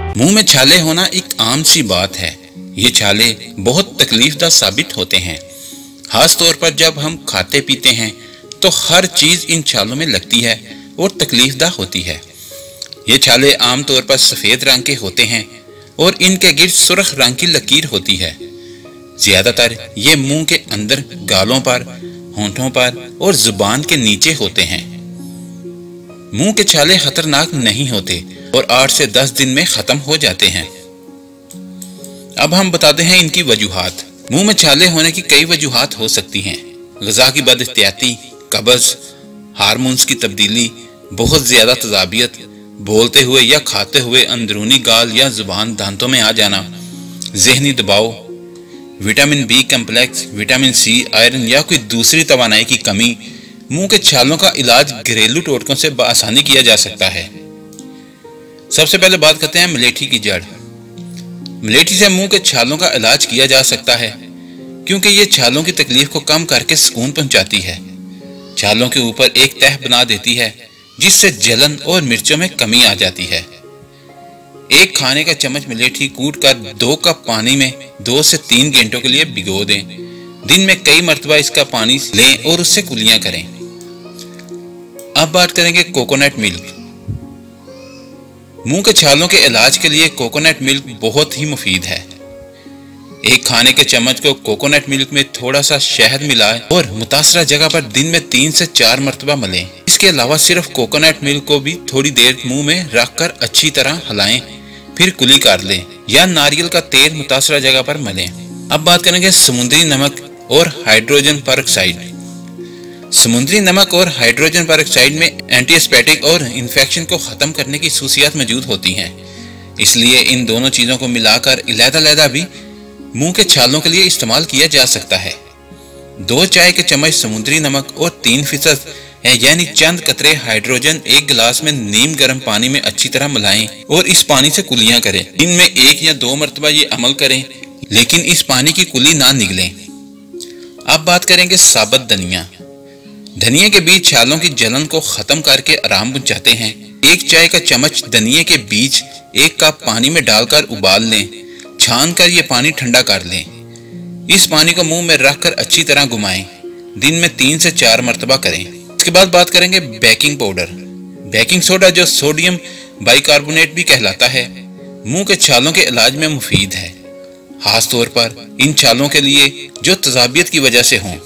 मुंह में छाले होना एक आम सी बात है। ये छाले बहुत तकलीफदा साबित होते हैं, खास तौर पर जब हम खाते पीते हैं तो हर चीज इन छालों में लगती है और तकलीफदा होती है। ये छाले आमतौर पर सफेद रंग के होते हैं और इनके गिर्द सुर्ख रंग की लकीर होती है। ज्यादातर ये मुंह के अंदर, गालों पर, होंठों पर और जुबान के नीचे होते हैं। मुंह के छाले खतरनाक नहीं होते और 8 से 10 दिन में खत्म हो जाते हैं। अब हम बताते हैं इनकी वजूहात। मुंह में छाले होने की कई वजूहात हो सकती हैं। ग़िज़ा की बदइख्तियाती, कब्ज़, हार्मोन्स की तब्दीली, बहुत ज़्यादा तज़ाबियत, बोलते हुए या खाते हुए अंदरूनी गाल या जुबान दांतों में आ जाना, ज़हनी दबाव, vitamin B complex, vitamin C, iron या कोई दूसरी तवानाई की कमी। मुंह के छालों का इलाज घरेलू टोटकों से बआसानी किया जा सकता है। सबसे पहले बात करते हैं मलेठी की जड़। मलेठी से मुंह के छालों का इलाज किया जा सकता है क्योंकि ये छालों की तकलीफ को कम करके सुकून पहुंचाती है। छालों के ऊपर एक तह बना देती है जिससे जलन और मिर्चों में कमी आ जाती है। एक खाने का चम्मच मलेठी कूटकर 2 कप पानी में 2 से 3 घंटों के लिए भिगो दें। दिन में कई मरतबा इसका पानी लें और उससे कुलियां करें। अब बात करेंगे कोकोनट मिल्क। मुंह के छालों के इलाज के लिए कोकोनट मिल्क बहुत ही मुफीद है। एक खाने के चम्मच को कोकोनट मिल्क में थोड़ा सा शहद मिलाएं और मुतासरा जगह पर दिन में 3 से 4 मरतबा मलें। इसके अलावा सिर्फ कोकोनट मिल्क को भी थोड़ी देर मुंह में रखकर अच्छी तरह हिलाएं, फिर कुली कर लें या नारियल का तेल मुतासरा जगह पर मलें। अब बात करेंगे समुद्री नमक और हाइड्रोजन परऑक्साइड। समुद्री नमक और हाइड्रोजन परऑक्साइड में एंटीस्पेटिक और इन्फेक्शन को ख़त्म करने की खसूसियात मौजूद होती हैं। इसलिए इन दोनों चीज़ों को मिलाकर अलहदा-अलहदा भी मुंह के छालों के लिए इस्तेमाल किया जा सकता है। 2 चाय के चम्मच समुद्री नमक और 3% यानी चंद कतरे हाइड्रोजन एक गिलास में नीम गर्म पानी में अच्छी तरह मिलाएं और इस पानी से कुलियां करें। दिन में 1 या 2 मरतबा ये अमल करें, लेकिन इस पानी की कुली ना निगलें। अब बात करेंगे साबुत धनिया। धनिया के बीज छालों की जलन को खत्म करके आराम पहुंचाते हैं। 1 चाय का चम्मच धनिया के बीज 1 कप पानी में डालकर उबाल लें। छान कर ये पानी ठंडा कर लें। इस पानी को मुंह में रखकर अच्छी तरह घुमाएं। दिन में 3 से 4 मरतबा करें। इसके बाद बात करेंगे बेकिंग पाउडर। बेकिंग सोडा, जो सोडियम बाइकार्बोनेट भी कहलाता है, मुंह के छालों के इलाज में मुफीद है, खास तौर पर इन छालों के लिए जो तज़ाबियत की वजह से हों।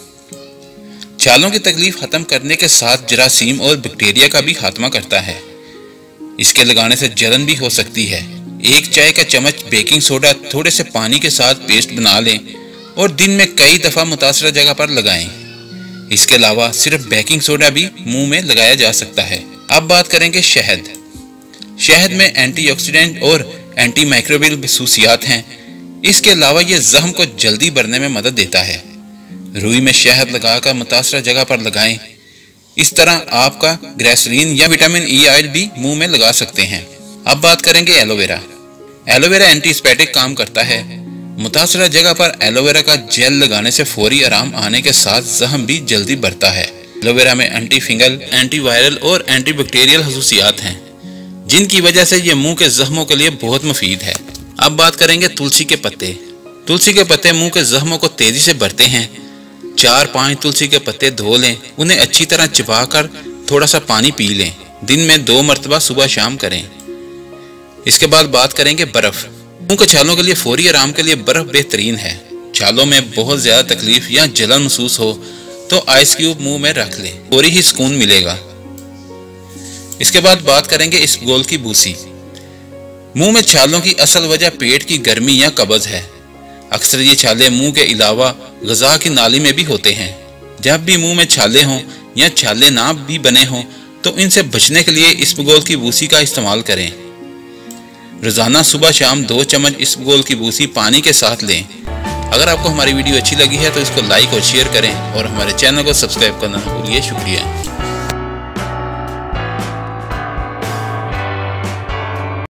छालों की तकलीफ खत्म करने के साथ जरासीम और बैक्टीरिया का भी खात्मा करता है। इसके लगाने से जलन भी हो सकती है। 1 चाय का चम्मच बेकिंग सोडा थोड़े से पानी के साथ पेस्ट बना लें और दिन में कई दफ़ा मुतासरा जगह पर लगाएं। इसके अलावा सिर्फ बेकिंग सोडा भी मुंह में लगाया जा सकता है। अब बात करेंगे शहद। शहद में एंटीऑक्सीडेंट और एंटी माइक्रोबियल खसूसियात हैं। इसके अलावा यह जख्म को जल्दी भरने में मदद देता है। रुई में शहद लगाकर मुतासरा जगह पर लगाएं। इस तरह आपका ग्लिसरीन या विटामिन ई ऑयल भी मुंह में लगा सकते हैं। अब बात करेंगे एलोवेरा। एलोवेरा एंटीस्पेटिक काम करता है। मुतासरा जगह पर एलोवेरा का जेल लगाने से फौरी आराम आने के साथ जख्म भी जल्दी बढ़ता है। एलोवेरा में एंटी फिंगल, एंटी वायरल और एंटी बैक्टीरियल खसूसियात हैं, जिनकी वजह से ये मुंह के जख्मों के लिए बहुत मुफीद है। अब बात करेंगे तुलसी के पत्ते। तुलसी के पत्ते मुंह के जख्मों को तेजी से भरते हैं। 4-5 तुलसी के पत्ते धो लें, उन्हें अच्छी तरह चिबाकर थोड़ा सा पानी पी लें। दिन में 2 मरतबा सुबह शाम करें। इसके बाद बात करेंगे बर्फ। मुंह के छालों के लिए फौरी आराम के लिए बर्फ बेहतरीन है। छालों में बहुत ज्यादा तकलीफ या जलन महसूस हो तो आइस क्यूब मुंह में रख लें, फौरी ही सुकून मिलेगा। इसके बाद बात करेंगे इसबगोल की भूसी। मुंह में छालों की असल वजह पेट की गर्मी या कब्ज है। अक्सर ये छाले मुंह के अलावा ग़िज़ा की नाली में भी होते हैं। जब भी मुंह में छाले हों या छाले ना भी बने हों तो इनसे बचने के लिए इसबगोल की भूसी का इस्तेमाल करें। रोज़ाना सुबह शाम 2 चम्मच इसबगोल की भूसी पानी के साथ लें। अगर आपको हमारी वीडियो अच्छी लगी है तो इसको लाइक और शेयर करें और हमारे चैनल को सब्सक्राइब करना ना भूलिए। शुक्रिया।